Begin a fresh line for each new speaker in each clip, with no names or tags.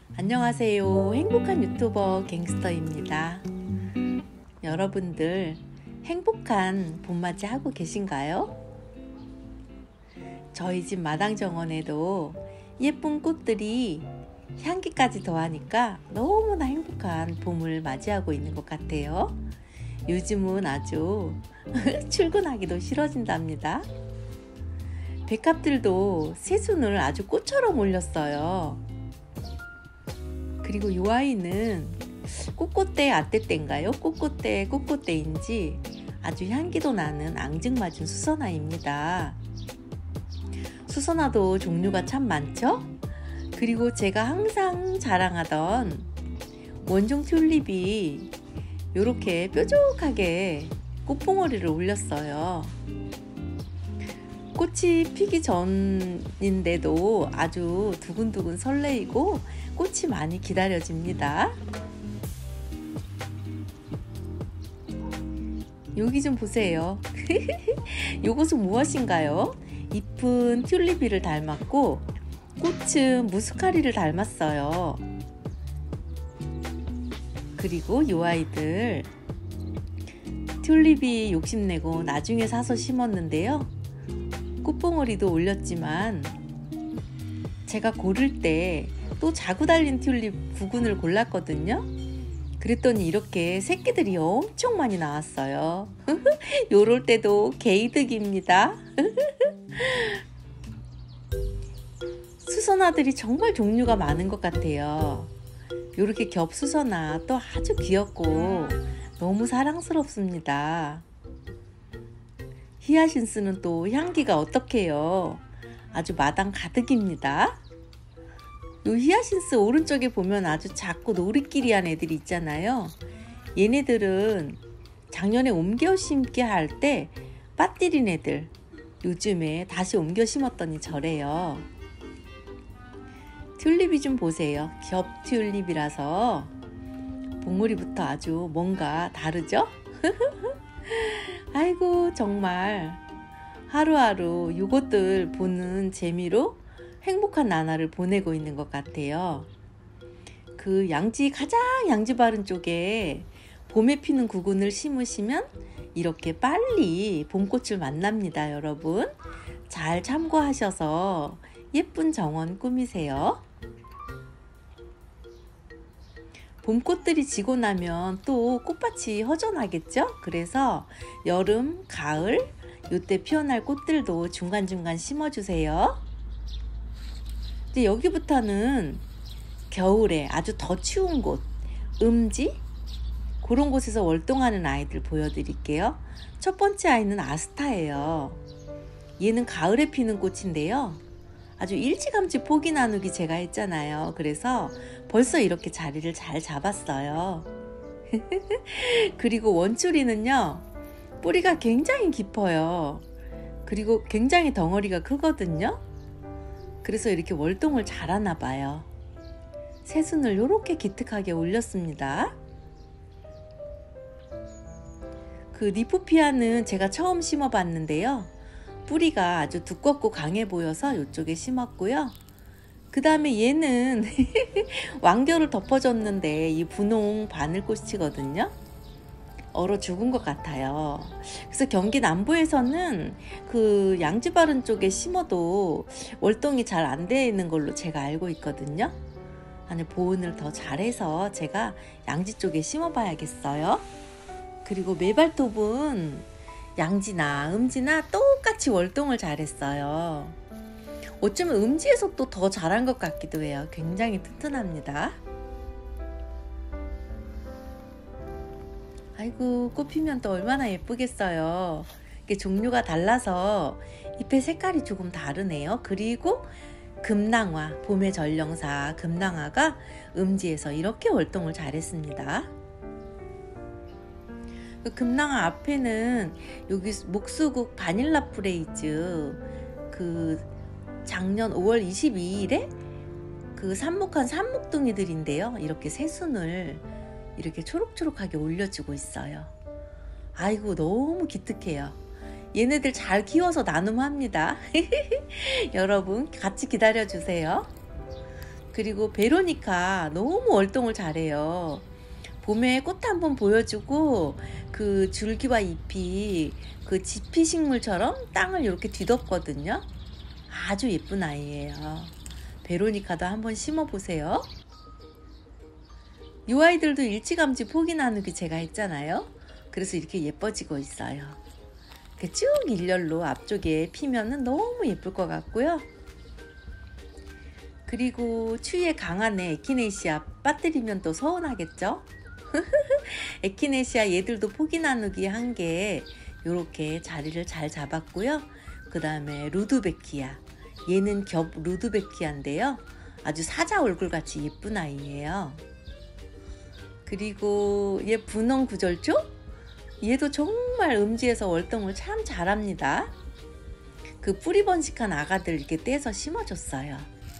안녕하세요. 행복한 유튜버 갱스터입니다. 여러분들 행복한 봄맞이 하고 계신가요? 저희 집 마당 정원에도 예쁜 꽃들이 향기까지 더하니까 너무나 행복한 봄을 맞이하고 있는 것 같아요. 요즘은 아주 출근하기도 싫어진답니다. 백합들도 새순을 아주 꽃처럼 올렸어요. 그리고 이 아이는 꽃꽃대 아떼떼인가요? 꽃꽃대 꽃꽃대인지 아주 향기도 나는 앙증맞은 수선화입니다. 수선화도 종류가 참 많죠? 그리고 제가 항상 자랑하던 원종 튤립이 이렇게 뾰족하게 꽃봉오리를 올렸어요. 꽃이 피기 전인데도 아주 두근두근 설레이고 꽃이 많이 기다려집니다. 여기 좀 보세요. 이것은 무엇인가요? 잎은 튤립이를 닮았고 꽃은 무스카리를 닮았어요. 그리고 이 아이들 튤립이 욕심내고 나중에 사서 심었는데요. 꽃봉오리도 올렸지만 제가 고를 때 또 자구 달린 튤립 9군을 골랐거든요. 그랬더니 이렇게 새끼들이 엄청 많이 나왔어요. 요럴 때도 개이득입니다. 수선화들이 정말 종류가 많은 것 같아요. 요렇게 겹수선화 또 아주 귀엽고 너무 사랑스럽습니다. 히아신스는 또 향기가 어떡해요. 아주 마당 가득입니다. 요 히아신스 오른쪽에 보면 아주 작고 노릇끼리한 애들이 있잖아요. 얘네들은 작년에 옮겨 심기 할 때 빠뜨린 애들 요즘에 다시 옮겨 심었더니 저래요. 튤립이 좀 보세요. 겹 튤립이라서 봉오리부터 아주 뭔가 다르죠? 아이고 정말 하루하루 요것들 보는 재미로 행복한 나날을 보내고 있는 것 같아요. 그 가장 양지 바른 쪽에 봄에 피는 구근을 심으시면 이렇게 빨리 봄꽃을 만납니다. 여러분 잘 참고하셔서 예쁜 정원 꾸미세요. 봄꽃들이 지고 나면 또 꽃밭이 허전하겠죠? 그래서 여름, 가을 요때 피어날 꽃들도 중간중간 심어주세요. 이제 여기부터는 겨울에 아주 더 추운 곳, 음지 그런 곳에서 월동하는 아이들 보여드릴게요. 첫 번째 아이는 아스타예요. 얘는 가을에 피는 꽃인데요. 아주 일찌감치 포기 나누기 제가 했잖아요. 그래서 벌써 이렇게 자리를 잘 잡았어요. 그리고 원추리는요. 뿌리가 굉장히 깊어요. 그리고 굉장히 덩어리가 크거든요. 그래서 이렇게 월동을 잘하나 봐요. 새순을 이렇게 기특하게 올렸습니다. 그 니포피아는 제가 처음 심어봤는데요. 뿌리가 아주 두껍고 강해 보여서 이쪽에 심었고요. 그 다음에 얘는 완결을 덮어줬는데 이 분홍 바늘꽃이거든요. 얼어 죽은 것 같아요. 그래서 경기 남부에서는 그 양지 바른 쪽에 심어도 월동이 잘 안 되는 걸로 제가 알고 있거든요. 아니 보온을 더 잘해서 제가 양지 쪽에 심어 봐야겠어요. 그리고 메발톱은 양지나 음지나 똑같이 월동을 잘했어요. 어쩌면 음지에서 또 더 잘한 것 같기도 해요. 굉장히 튼튼합니다. 아이고 꽃 피면 또 얼마나 예쁘겠어요. 이게 종류가 달라서 잎의 색깔이 조금 다르네요. 그리고 금낭화, 봄의 전령사 금낭화가 음지에서 이렇게 월동을 잘했습니다. 그 금낭화 앞에는 여기 목수국 바닐라 프레이즈 그 작년 5월 22일에 그 삽목한 삽목둥이들인데요. 이렇게 새순을 이렇게 초록초록하게 올려주고 있어요. 아이고 너무 기특해요. 얘네들 잘 키워서 나눔합니다. 여러분 같이 기다려주세요. 그리고 베로니카 너무 월동을 잘해요. 봄에 꽃 한번 보여주고 그 줄기와 잎이 그 지피식물처럼 땅을 이렇게 뒤덮거든요. 아주 예쁜 아이예요. 베로니카도 한번 심어 보세요. 이 아이들도 일찌감치 포기 나누기 제가 했잖아요. 그래서 이렇게 예뻐지고 있어요. 이렇게 쭉 일렬로 앞쪽에 피면은 너무 예쁠 것 같고요. 그리고 추위에 강한 애 에키네시아 빠뜨리면 또 서운하겠죠? 에키네시아 얘들도 포기 나누기 한 게 요렇게 자리를 잘 잡았고요. 그 다음에 루드베키아, 얘는 겹 루드베키아인데요. 아주 사자 얼굴같이 예쁜 아이예요. 그리고 얘 분홍 구절초, 얘도 정말 음지에서 월동을 참 잘합니다. 그 뿌리 번식한 아가들 이렇게 떼서 심어줬어요.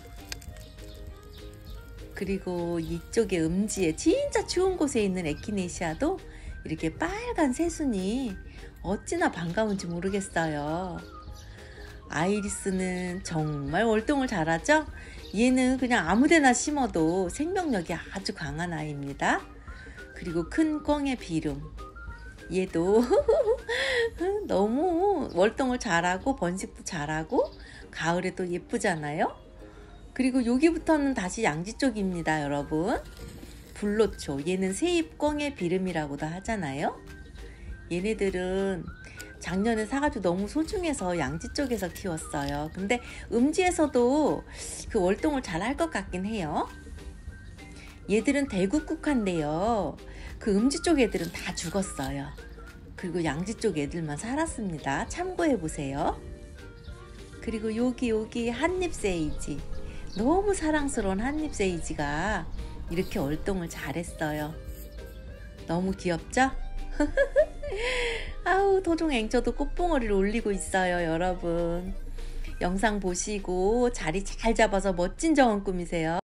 그리고 이쪽에 음지에 진짜 추운 곳에 있는 에키네시아도 이렇게 빨간 새순이 어찌나 반가운지 모르겠어요. 아이리스는 정말 월동을 잘하죠? 얘는 그냥 아무데나 심어도 생명력이 아주 강한 아이입니다. 그리고 큰 꽁의 비름, 얘도 너무 월동을 잘하고 번식도 잘하고 가을에도 예쁘잖아요. 그리고 여기부터는 다시 양지 쪽입니다, 여러분. 불로초, 얘는 새잎 꽁의 비름이라고도 하잖아요. 얘네들은 작년에 사가지고 너무 소중해서 양지 쪽에서 키웠어요. 근데 음지에서도 그 월동을 잘 할 것 같긴 해요. 얘들은 대국국한데요. 그 음지 쪽 애들은 다 죽었어요. 그리고 양지 쪽 애들만 살았습니다. 참고해 보세요. 그리고 여기 한잎 세이지, 너무 사랑스러운 한잎 세이지가 이렇게 월동을 잘했어요. 너무 귀엽죠? 아우, 토종 앵처도 꽃봉오리를 올리고 있어요, 여러분. 영상 보시고 자리 잘 잡아서 멋진 정원 꾸미세요.